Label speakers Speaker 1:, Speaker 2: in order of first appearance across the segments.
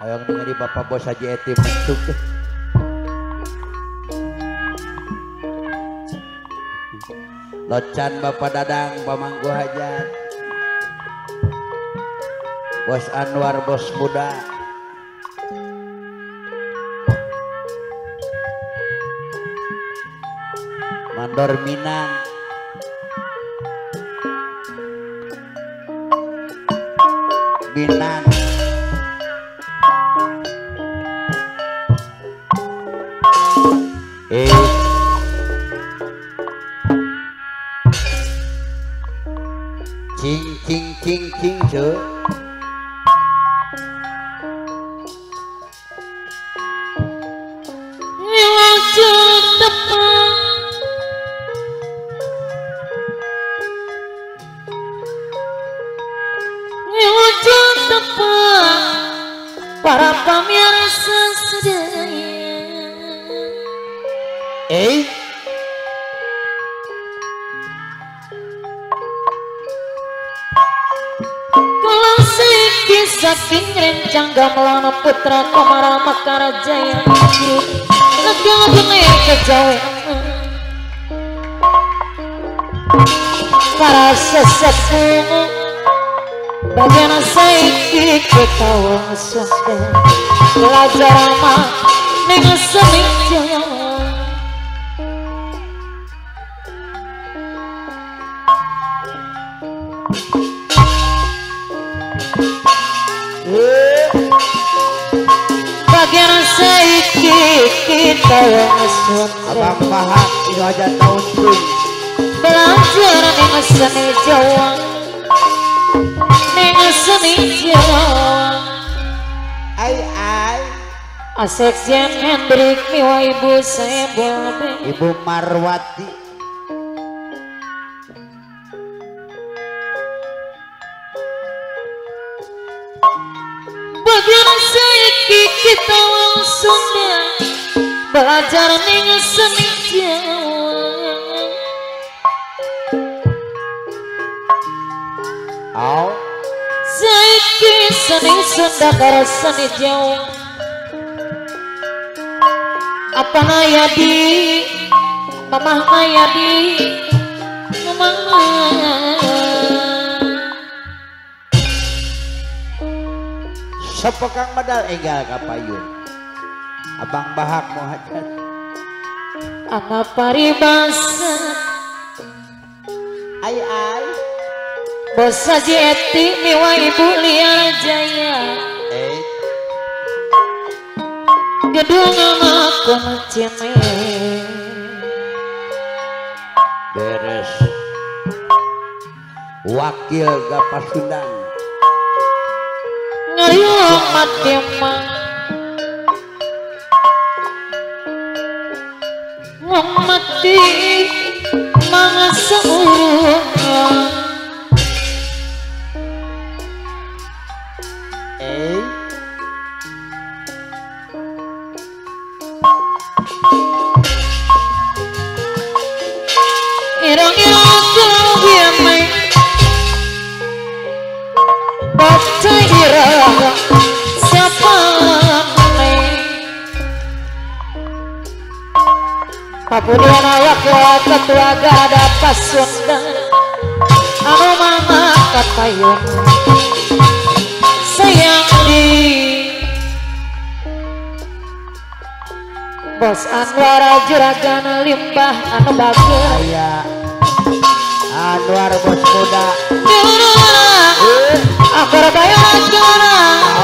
Speaker 1: Ayo ningali Bapak Bos Haji Eti masuk deh. Locan Bapak Dadang Pamangku Hajat, Bos Anwar Bos Muda, Mandor Minang, Minang, cing ce.
Speaker 2: Wajah depan para pamirsa sedaya. Kalau saking rencang gamelan putra Komara Makarajaya negara benih kejawen para sesepuh bagian saiki kita waspada belajar ama ning seni Jawa. Bagian saiki kita waspada
Speaker 1: Abang Pahak itu aja tahun pun
Speaker 2: belajar ning seni Jawa. Seni Jawa
Speaker 1: ai
Speaker 2: Asek Jen Hendrik miwa ibu saya Bobe
Speaker 1: Ibu Marwati
Speaker 2: bagian saiki kita langsung belajar ning seni Jawa. Saiki seni Sunda karo seni Jawa apa naya di mamah naya di mamah
Speaker 1: sepekang medal enggal kapayun Abang Bahak Muhajat
Speaker 2: apa paribasa
Speaker 1: ai
Speaker 2: Bos Haji Eti miwa ibu Liar Jaya gedung aku ceme
Speaker 1: beres wakil Gapasundang
Speaker 2: ngayuh mati mang ngomati mangasa urung irang-irang biamai baca irang siapa Papudian awak ketua gada Pasundan anu mangkat payung sayang di Bos Anwar juragan limbah anu bagus
Speaker 1: aya Anwar Bos Muda
Speaker 2: akar bayar jana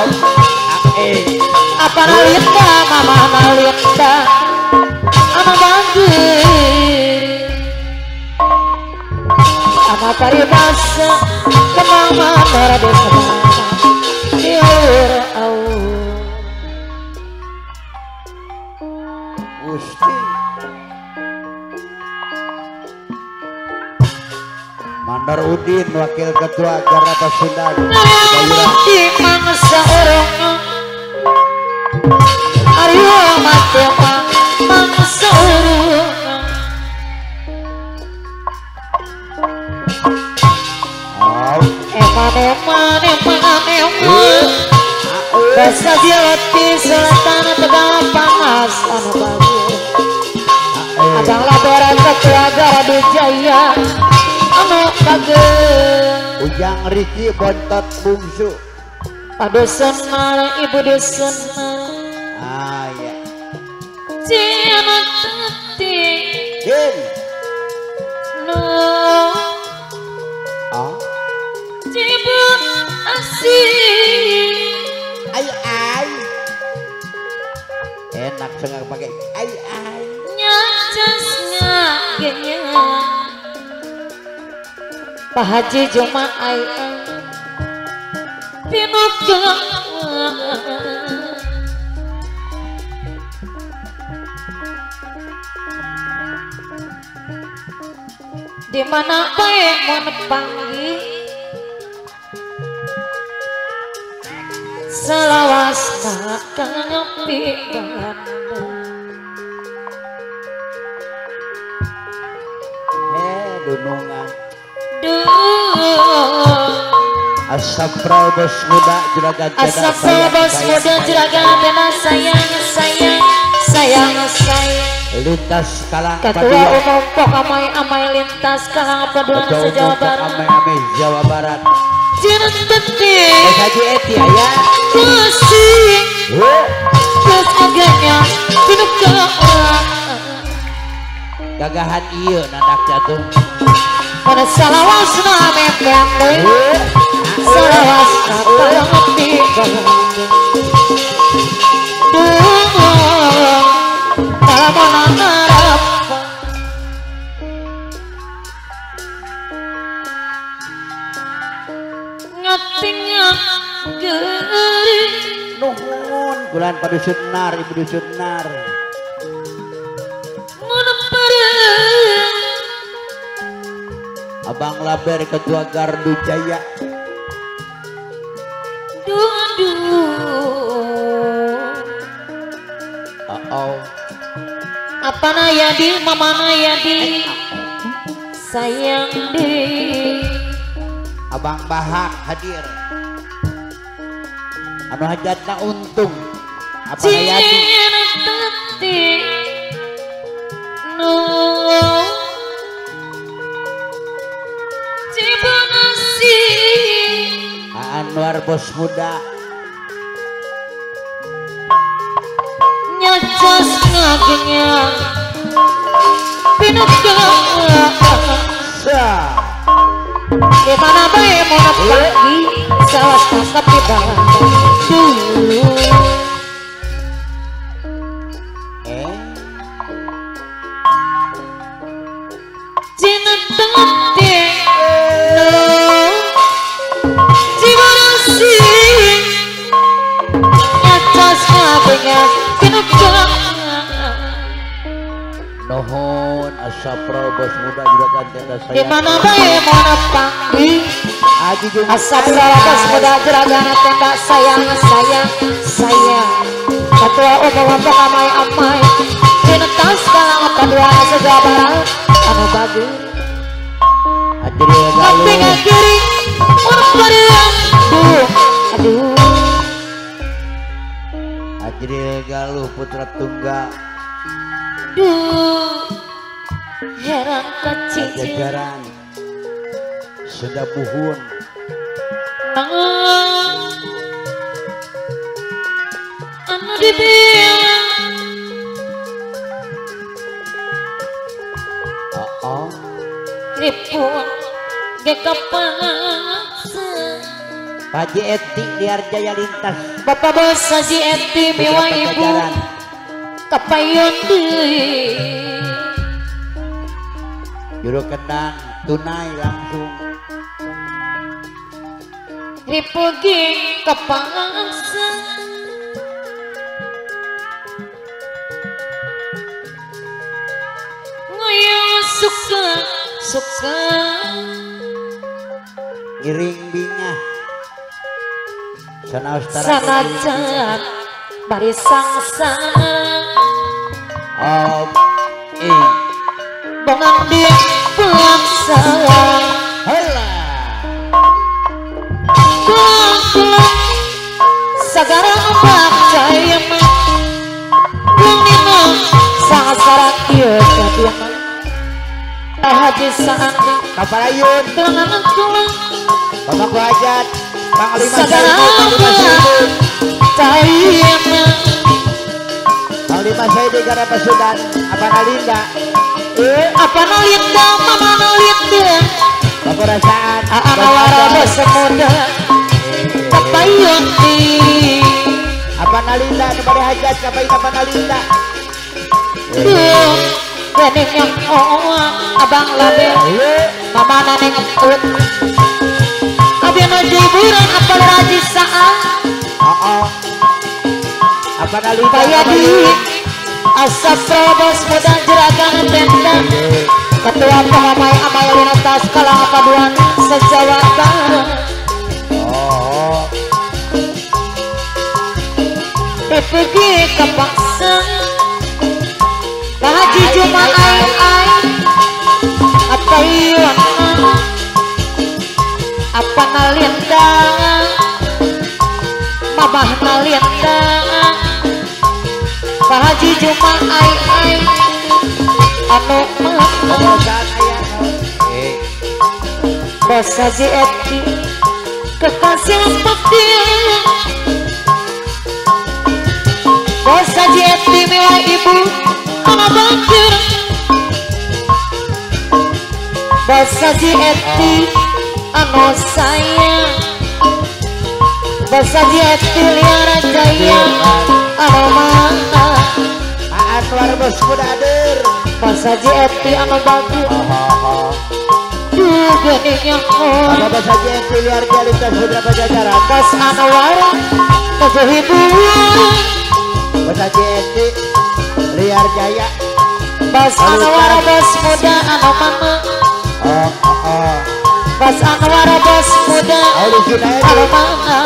Speaker 2: apa nalinda mama nalinda anu bagus ama paribasa kemama merade kemama diur au
Speaker 1: Gusti Mandar Udin wakil ketua Garda Pasundan
Speaker 2: di mangsa orang ayo mati mangsa orang eman saja di selatan tegal panas anu bagus. Abang laporan ketua Gardu Jaya anu bagus.
Speaker 1: Ujang Riki bontot bungsu.
Speaker 2: Padusun mal ibu dusun
Speaker 1: Ya.
Speaker 2: Ciana teti
Speaker 1: Din.
Speaker 2: no
Speaker 1: Oh.
Speaker 2: cibun asih
Speaker 1: Ay. Enak sengal pakai ay.
Speaker 2: nyacas ngagenya Pak Haji Juma ay pinuka di mana bae mau nepanggi selawasna kanyepi bandeng
Speaker 1: Dunungan.
Speaker 2: Asap
Speaker 1: Asap bos muda juragan tena
Speaker 2: asap bos muda juragan tena sayang
Speaker 1: lintas kalang
Speaker 2: ketua umum pok amai lintas kalang paduan se-Jawa Barat
Speaker 1: amai Jawa Barat
Speaker 2: jeneng penting
Speaker 1: Haji Eti ya
Speaker 2: pusing terus agaknya pinuk ke
Speaker 1: gagahan iya nandak jatuh
Speaker 2: pada salawasna mepeng salawasna kanyepi bandeng Malaman harap ngatingnya gering
Speaker 1: nuhun bulan pada sunar ibu dusun nar
Speaker 2: menempareng
Speaker 1: abang laber ketua Gardu Jaya
Speaker 2: apa naya di mama naya di sayang di
Speaker 1: abang Bahak hadir anu hajatna untung apa naya di
Speaker 2: teti no cibanasi
Speaker 1: Anwar bos muda
Speaker 2: nyacas ngagenya pinuk di mana bae mau nepanggi sawas tangkap di bandeng Cina teti no cibanasi nyacas ngagenya pinuk
Speaker 1: nuhun asap bos muda juragan tenda
Speaker 2: di
Speaker 1: sayang
Speaker 2: mana bae mau nepanggi
Speaker 1: Haji Juma
Speaker 2: asap bos muda juragan tenda sayang ketua umum amai dinetas kalang paduan se-Jawa Barat anu bagus
Speaker 1: Adril Galuh
Speaker 2: tapi kiri urut bariang aduh
Speaker 1: Adril Galuh putra tunggal
Speaker 2: heran kecil
Speaker 1: jajaran sudah buhun
Speaker 2: anu dibilang ripun gekapangsa
Speaker 1: Haji Eti liar jaya lintas
Speaker 2: Bapak Bos Haji Eti miwa ibu kapayon deui
Speaker 1: juru kendang tunai langsung
Speaker 2: ripugi kapangsa ngoyong suka
Speaker 1: iring bingah
Speaker 2: sanajan bari sangsang bongan dia pulang sayang
Speaker 1: Hela
Speaker 2: pulang sagara Saan
Speaker 1: Kaparayun
Speaker 2: Kelangan tulang
Speaker 1: Pemangku hajat Panglima
Speaker 2: Sagara Tayana
Speaker 1: Panglima Saidi Gara Pasudan apa nalinda
Speaker 2: Apa nalinda mama nalinda
Speaker 1: Keperasaan
Speaker 2: Aana waraba semuda Tapayun di
Speaker 1: apa nalinda kepada hajat kapai apa nalinda
Speaker 2: Gening yang abang labe mama naneng emput Abi nuju hiburan apal raji Saan
Speaker 1: apa nalinda
Speaker 2: Kaya di asap probos muda jeragan tenda Ketua pengamai amai linatas kalang paduan sejawa barat Pergi ke paksa Haji Juma ai apa iwan apa nalinda mabah nalinda Pak Haji Juma ai anu Bos Haji Eti kekasih petir Bos Haji Eti mila ibu anak bakir Bos Haji Eti anu sayang Bos Haji Eti liara jaya anu mana
Speaker 1: Anwar bos mudadir
Speaker 2: Bos Haji Eti anu bagus geningnya
Speaker 1: apa bos Haji Eti liar jalitas putra pajajaran
Speaker 2: Bos Anwar nuju hiburan
Speaker 1: Bos Haji Eti liar jaya
Speaker 2: Bos Anwar bos muda anu mana Bos Anwar bos muda anu mana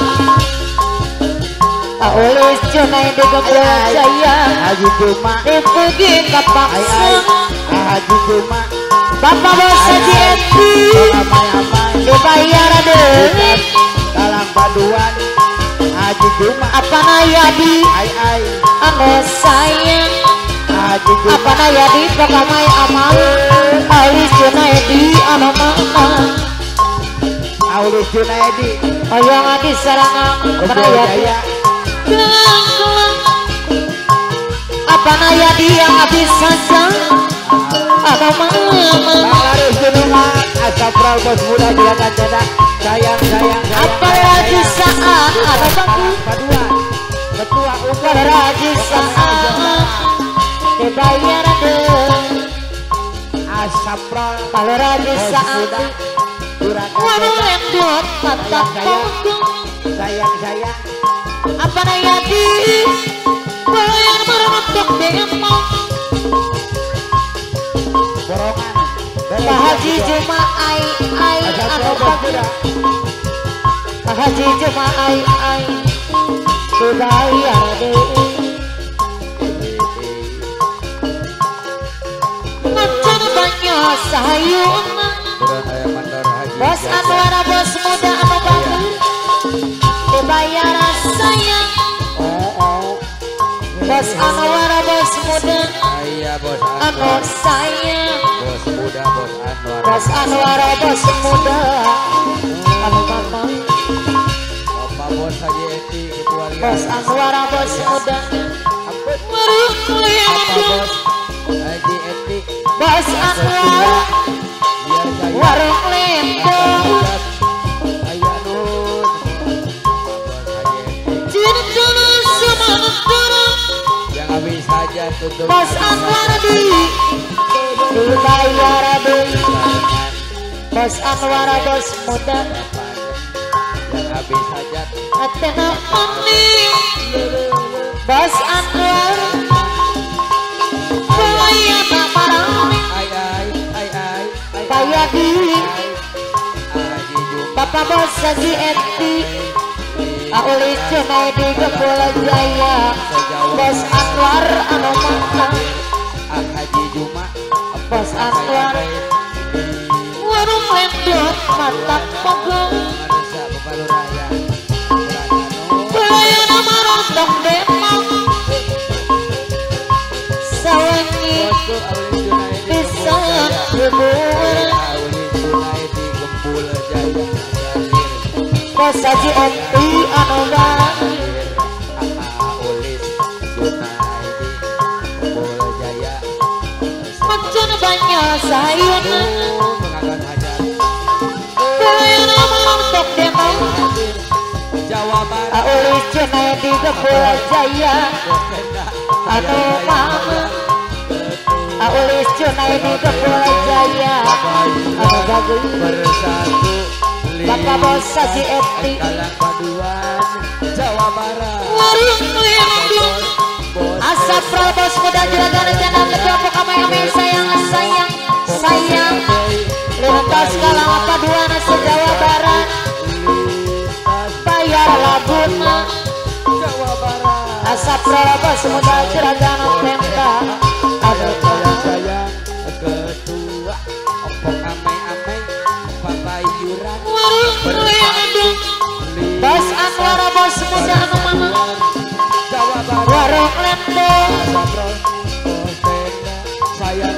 Speaker 2: Aulis Junaidi Gembira Jaya
Speaker 1: Haji Juma
Speaker 2: Dipuji kapaksa
Speaker 1: Haji Juma
Speaker 2: Bapak Bos Haji Eti dibayar deui
Speaker 1: Kalang paduan Haji Juma
Speaker 2: apa nayadi
Speaker 1: ai
Speaker 2: anu sayang
Speaker 1: Haji Juma
Speaker 2: apa nayadi pakamai amal Aulis Junaidi anu mana
Speaker 1: Aulis Junaidi
Speaker 2: Hoyong adi sarangan apa nayadi apa nayadi yang habis saja anu mama
Speaker 1: Laris Gunungan Asapral bos muda juragan cedak sayang
Speaker 2: apa lagi Saan anu bagus
Speaker 1: paduan ketua umum
Speaker 2: Raji Saan dibayar deui
Speaker 1: Asapral
Speaker 2: kalau Raji Saan
Speaker 1: juragan
Speaker 2: waduh
Speaker 1: cedak
Speaker 2: lendut mata punggung
Speaker 1: sayang
Speaker 2: apa nayadi bayar meremetuk demo
Speaker 1: borongan
Speaker 2: Pak Haji Juma ai anu bagus Pak Haji Juma ai dibayar deui macan banyak sayuna Bos Anwar bos muda anu bagus dibayar sayang Bos Anwar bos muda anu sayang Bos Anwar bos muda anu bagus
Speaker 1: Bos Haji Eti ketua
Speaker 2: Bos Anwar bos muda warung lembut
Speaker 1: Haji Eti
Speaker 2: Bos Anwar warung lembut
Speaker 1: Ayah Nur Bos Haji Eti
Speaker 2: cinta sama negara
Speaker 1: yang habis saja tutup
Speaker 2: Bos Anwar dibayar deui Bos Anwar bos muda
Speaker 1: yang habis saja
Speaker 2: atena mani Bos Anwar bayana marani kaya di
Speaker 1: Haji Juma
Speaker 2: Bapak Bos Haji Eti Aulis Junaidi Gembira Jaya Bos Anwar anu mana
Speaker 1: Haji Juma
Speaker 2: Bos Anwar warung lendut mata punggung
Speaker 1: Manusia Bepalu Raya
Speaker 2: bayana marondong demo sawangi
Speaker 1: Bosku Aulis Junaidi
Speaker 2: bisa hubungan bos saji eti anu bang
Speaker 1: Ulis Junaidi Kumpul Jaya
Speaker 2: macan banyak sayun
Speaker 1: mengagan hajar
Speaker 2: kaya nama untuk demam
Speaker 1: Jawa Barat
Speaker 2: ulis Junaidi Kumpul Jaya anu mama ulis Junaidi Kumpul Jaya anu bagus
Speaker 1: bersatu
Speaker 2: Bapak bos saji eti
Speaker 1: Kalang paduan Jawa Barat
Speaker 2: asap prabos muda juragan rencana ketua pekamai sayang sayang sayang lintas kalang paduan se-Jawa Barat bayar laguna
Speaker 1: Jawa Barat
Speaker 2: asap prabos muda juragan penta
Speaker 1: ada sayang ketua Opok amai-amai papayuran
Speaker 2: bos Anwar bos muda anu mama
Speaker 1: Jawa Barat
Speaker 2: warung lendong
Speaker 1: sayang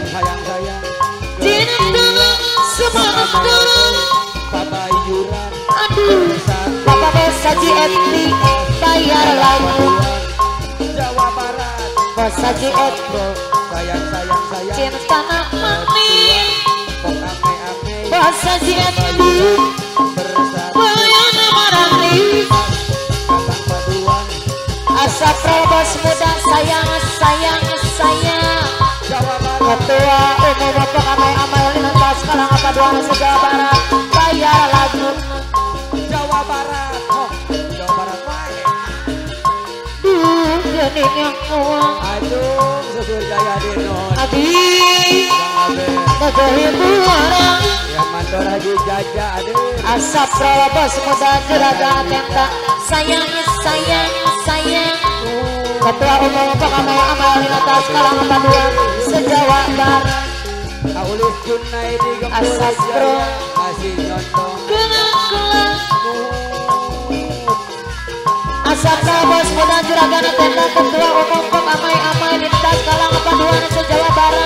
Speaker 2: cinta semangat
Speaker 1: papayuran
Speaker 2: aduh Bapak bos saji eti bayar lagu
Speaker 1: Jawa Barat
Speaker 2: bos saji eti
Speaker 1: sayang
Speaker 2: cinta nak mami
Speaker 1: Opok amai-amai
Speaker 2: bos saji eti
Speaker 1: bersatu
Speaker 2: bayar marani
Speaker 1: Kalang paduan
Speaker 2: asap prabos muda sayang sayang sayang
Speaker 1: Jawa Barat
Speaker 2: ketua umum pekamai lintas kalang paduan se-Jawa Barat bayar lagu
Speaker 1: Jawa Barat oh Jawa Barat wae
Speaker 2: jadinya uang
Speaker 1: aduh susur jaya dinon
Speaker 2: abi
Speaker 1: Abe
Speaker 2: negeri buara
Speaker 1: yang mandor haji jaja aduh
Speaker 2: asap prabos muda juragan tenda sayang sayang sayang ketua umum pekamai lintas kalang paduan se-Jawa Barat
Speaker 1: Aulis Junaidi Gempul
Speaker 2: Asap bro.
Speaker 1: Jaya masih nyontong
Speaker 2: gelang-gelang asap prabos muda juragan tenda ketua umum pekamai lintas kalang paduan se-Jawa Barat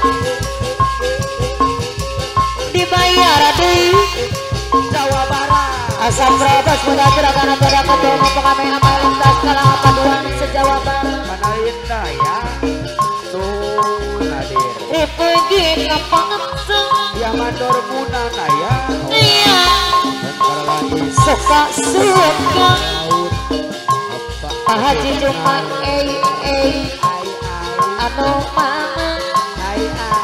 Speaker 2: dibayar deui
Speaker 1: Jawa Barat
Speaker 2: asap prabos muda juragan tenda ketua umum pekamai lintas kalang paduan se-Jawa Barat
Speaker 1: mana indah ya tuh nadir
Speaker 2: dipuji kapangangsang
Speaker 1: yang mandor munan ya
Speaker 2: iya
Speaker 1: bentar lagi
Speaker 2: suka
Speaker 1: laut apa
Speaker 2: Pak Haji Juma
Speaker 1: ai
Speaker 2: anu mama
Speaker 1: ai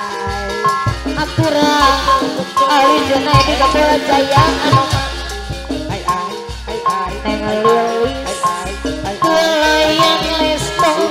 Speaker 2: aturan Ali Junaidi Kumpul Jaya anu
Speaker 1: ai
Speaker 2: neng lilis kulayan listong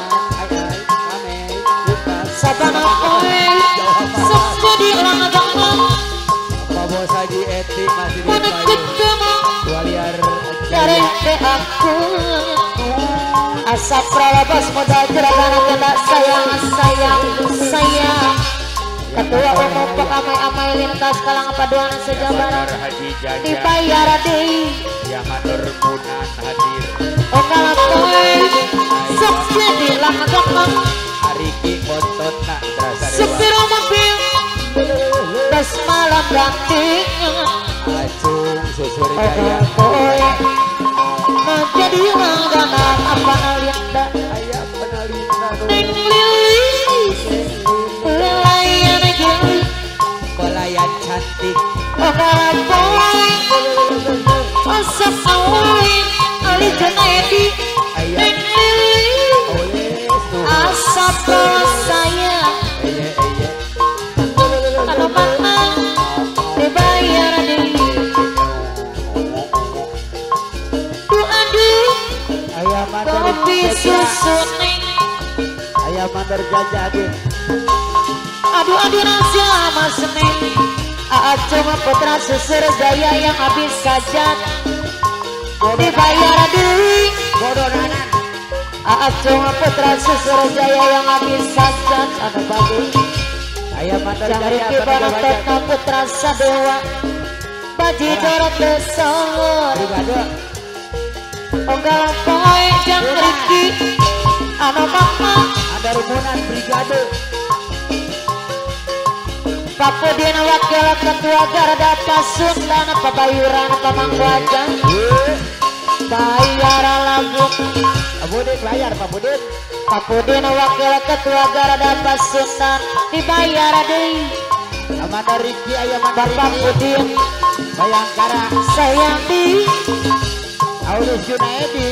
Speaker 2: sabana poe sok jadi orang bangun
Speaker 1: Pak Bos Haji Eti masih di
Speaker 2: mana
Speaker 1: Payu
Speaker 2: ketemu
Speaker 1: dua liar
Speaker 2: dari aku asap prabos muda juragan tenda sayang sayang sayang ketua umum pekamai lintas kalang paduan se-Jawa Barat
Speaker 1: Haji Jaja
Speaker 2: dibayar deui
Speaker 1: yang mandor munan hadir
Speaker 2: okala poe sok jadi langadang
Speaker 1: Ariki bontot nak terasa
Speaker 2: supir mobil bus malam ganting
Speaker 1: acung susur
Speaker 2: okala
Speaker 1: jaya
Speaker 2: poe jadi langganan apa alianda
Speaker 1: ayah penalina
Speaker 2: neng lilis lelayan gili
Speaker 1: pelayan cantik
Speaker 2: okala poe asap awalin Ali Junaidi neng lilis
Speaker 1: oles tuh
Speaker 2: asap bos saya anu mama dibayar deui aduh
Speaker 1: ayah mandor
Speaker 2: kopi susu neng
Speaker 1: ayah mandor jaja aduh
Speaker 2: aduh nasi mas neng Acung putra susur jaya yang habis sajat dibayar deui
Speaker 1: bodoh nanan
Speaker 2: Acung putra susur jaya yang habis sajat anu bagus
Speaker 1: ayah mandor
Speaker 2: yang
Speaker 1: jaya
Speaker 2: Riki Banototna putra Sadewa Baji Dorot Besor
Speaker 1: brigade
Speaker 2: Ogala poe jang Riki anu mama
Speaker 1: ada rumunan brigade
Speaker 2: Kapudin wakil ketua Garda Pasundan Pabayuran Pamangwajan bayar lagu
Speaker 1: Pabudin bayar Pabudin.
Speaker 2: Kapudin wakil ketua Garda Pasundan dibayar deui
Speaker 1: Amanda Riki aya
Speaker 2: Bapak Pudin
Speaker 1: Bayangkara
Speaker 2: sayang di
Speaker 1: Aulus Junaedi.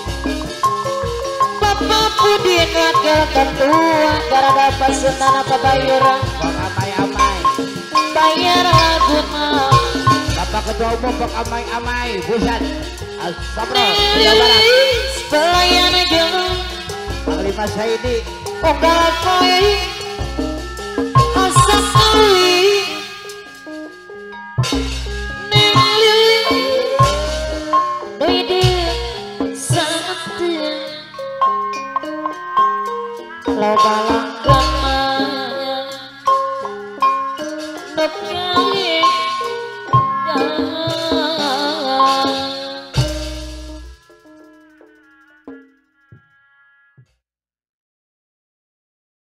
Speaker 2: Bapak Pudin wakil ketua Garda Pasundan Pabayuran
Speaker 1: Bang amai-amai.
Speaker 2: bayar lagu
Speaker 1: Bapak Ketua Umum Bang amai-amai Busan Sabro Jawa Barat.
Speaker 2: pelayan aja
Speaker 1: Panglima Saidi.
Speaker 2: Ogal koi asap kali neng lili doi dia sangat lo balang